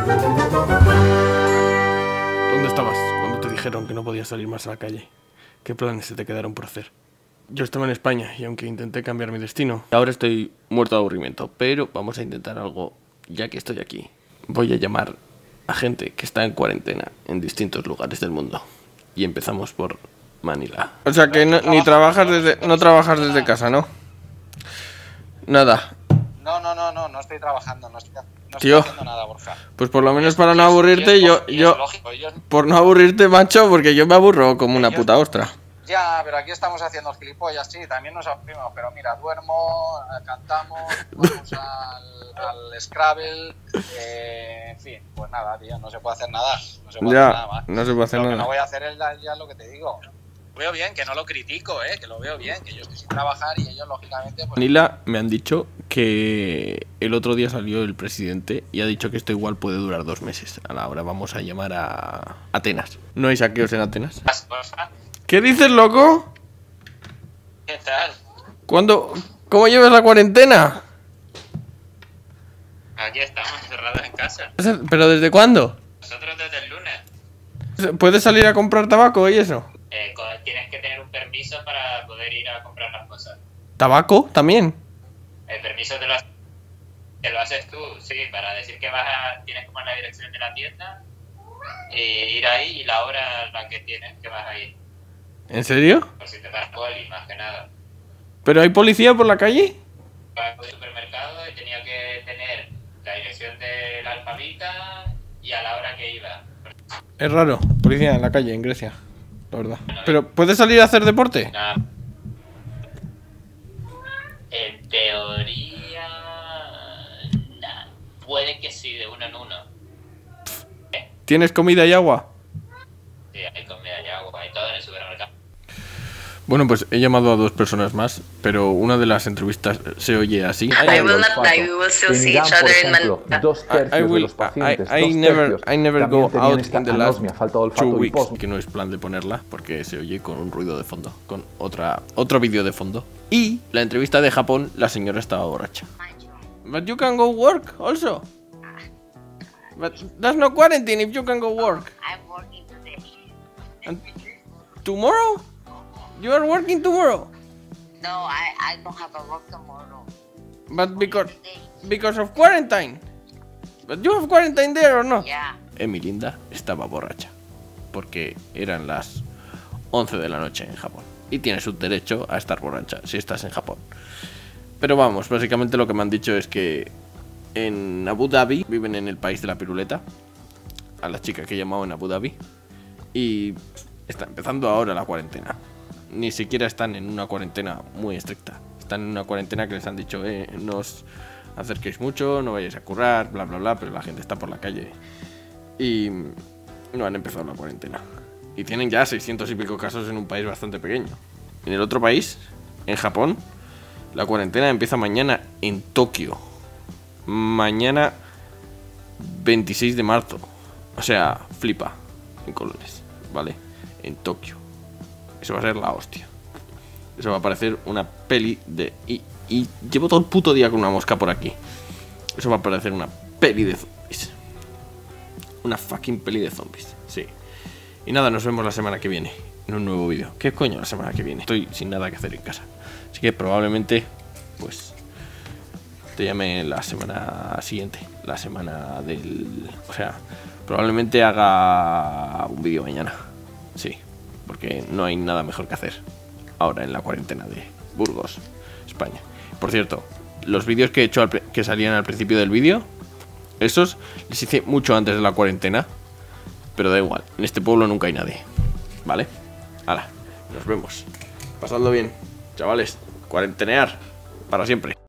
¿Dónde estabas cuando te dijeron que no podías salir más a la calle? ¿Qué planes se te quedaron por hacer? Yo estaba en España y aunque intenté cambiar mi destino, ahora estoy muerto de aburrimiento, pero vamos a intentar algo ya que estoy aquí. Voy a llamar a gente que está en cuarentena en distintos lugares del mundo. Y empezamos por Manila. O sea que no trabajas desde casa, ¿no? Nada. No estoy trabajando, no estoy haciendo nada, Borja. Pues por lo menos para no aburrirte, por no aburrirte, macho, porque yo me aburro como una puta ostra. Ya, pero aquí estamos haciendo gilipollas, sí, también nos aburrimos, pero mira, duermo, cantamos, jugamos al Scrabble, en fin, pues nada, tío, no se puede hacer nada, no se puede hacer nada más. No se puede hacer nada. Lo que no voy a hacer es ya lo que te digo. Lo veo bien, que no lo critico, que lo veo bien, que yo estoy sin trabajar y ellos, lógicamente, pues... Manila, me han dicho que el otro día salió el presidente y ha dicho que esto igual puede durar 2 meses. Ahora vamos a llamar a Atenas. ¿No hay saqueos en Atenas? ¿Qué dices, loco? ¿Qué tal? ¿Cómo llevas la cuarentena? Aquí estamos, encerrados en casa. ¿Pero desde cuándo? Nosotros desde el lunes. ¿Puedes salir a comprar tabaco y eso? Tienes que tener un permiso para poder ir a comprar las cosas. ¿Tabaco también? El permiso te lo haces tú, sí, para decir que tienes que poner la dirección de la tienda, ir ahí y la hora a la que tienes que vas a ir. ¿En serio? Por si te das poli, más que nada. ¿Pero hay policía por la calle? Para el supermercado y tenía que tener la dirección del alfabita y a la hora que iba. Es raro, policía en la calle, en Grecia, la verdad. ¿Pero puedes salir a hacer deporte? Nah. En teoría... Nah. Puede que sí, de uno en uno. ¿Tienes comida y agua? Sí, hay comida y agua, hay todo en el supermercado. Bueno, pues he llamado a 2 personas más, pero una de las entrevistas se oye así. I will not die, we will still see each other in Manila. 2/3 de los pacientes, I never go out in the last falta olfato 2 y weeks. post. Que no es plan de ponerla, porque se oye con un ruido de fondo, con otro vídeo de fondo. Y la entrevista de Japón, la señora estaba borracha. But you can go work also. But that's no quarantine if you can go work. I'm working today. And tomorrow? You are working tomorrow? No, I don't have a work tomorrow. But because of quarantine. But you have quarantine there or not? Yeah. Emilinda estaba borracha porque eran las 11 de la noche en Japón y tienes un derecho a estar borracha si estás en Japón. Pero vamos, básicamente lo que me han dicho es que en Abu Dhabi viven en el país de la piruleta, a la chica que he llamado en Abu Dhabi, y está empezando ahora la cuarentena. Ni siquiera están en una cuarentena muy estricta. Están en una cuarentena que les han dicho, no os acerquéis mucho, no vayáis a currar, bla bla bla, pero la gente está por la calle. Y no han empezado la cuarentena. Y tienen ya 600 y pico casos en un país bastante pequeño. En el otro país, en Japón, la cuarentena empieza mañana en Tokio. Mañana 26 de marzo. O sea, flipa en colores, ¿vale? En Tokio. Eso va a ser la hostia. Eso va a parecer una peli de... Y llevo todo el puto día con una mosca por aquí. Eso va a parecer una peli de zombies. Una fucking peli de zombies, sí. Y nada, nos vemos la semana que viene en un nuevo vídeo. ¿Qué coño la semana que viene? Estoy sin nada que hacer en casa. Así que probablemente, pues, te llame la semana siguiente. La semana del... O sea, probablemente haga un vídeo mañana. Sí, porque no hay nada mejor que hacer ahora en la cuarentena de Burgos, España. Por cierto, los vídeos que he hecho que salían al principio del vídeo, esos les hice mucho antes de la cuarentena. Pero da igual, en este pueblo nunca hay nadie, ¿vale? Hala, nos vemos. Pasadlo bien, chavales. Cuarentenear para siempre.